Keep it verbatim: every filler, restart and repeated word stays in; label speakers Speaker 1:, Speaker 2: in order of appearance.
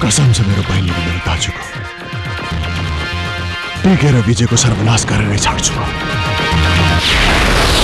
Speaker 1: कसम छ मेरो बहिनी र मेरो दाजुको टिकेर विजयको सर्वनाश गरेरै छाड्छु।